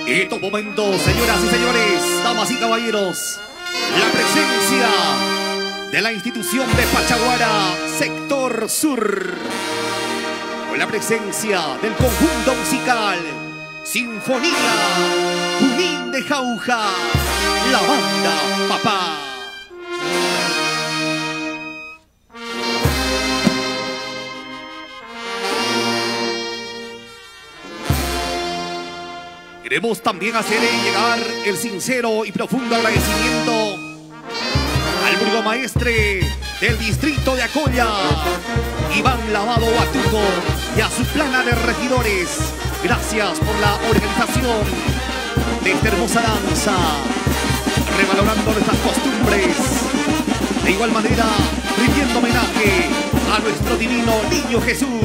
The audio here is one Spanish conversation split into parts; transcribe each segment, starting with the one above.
En estos momentos, señoras y señores, damas y caballeros, la presencia de la institución de Pachaguara, sector sur, con la presencia del conjunto musical Sinfonía Junín de Jauja, la banda Papá. Queremos también hacer llegar el sincero y profundo agradecimiento al burgomaestre del distrito de Acolla, Iván Lavado Batuco, y a su plana de regidores. Gracias por la organización de esta hermosa danza, revalorando nuestras costumbres. De igual manera, rindiendo homenaje a nuestro divino Niño Jesús.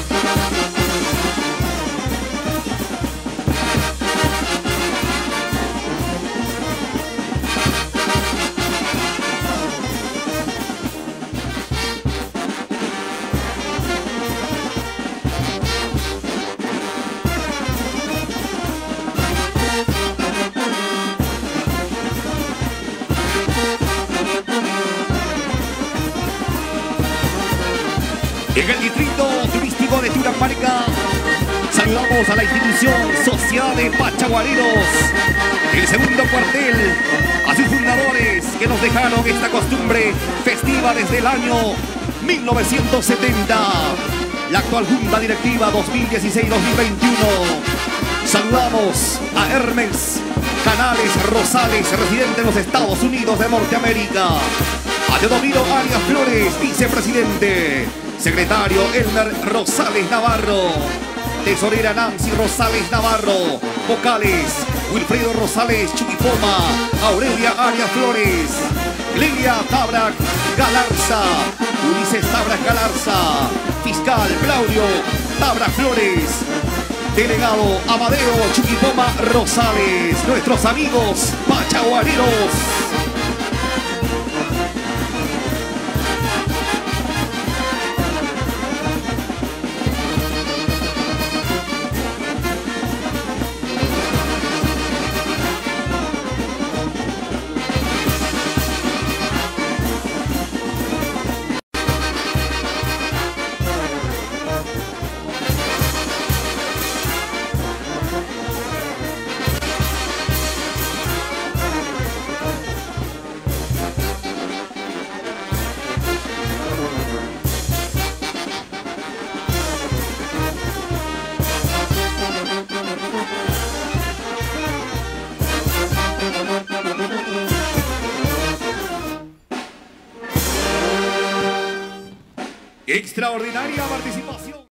En el distrito turístico de Turamparica, saludamos a la institución Sociedad de Pachaguareros, el segundo cuartel, a sus fundadores que nos dejaron esta costumbre festiva desde el año 1970, la actual Junta Directiva 2016-2021. Saludamos a Hermes Canales Rosales, residente en los Estados Unidos de Norteamérica, a Teodomiro Arias Flores, vicepresidente, secretario Elmer Rosales Navarro, tesorera Nancy Rosales Navarro, vocales Wilfredo Rosales Chuquipoma, Aurelia Arias Flores, Lilia Tabrak Galarza, Ulises Tabrak Galarza, fiscal Claudio Tabrak Flores, delegado Amadeo Chuquipoma Rosales, nuestros amigos pachaguareros. Extraordinaria participación.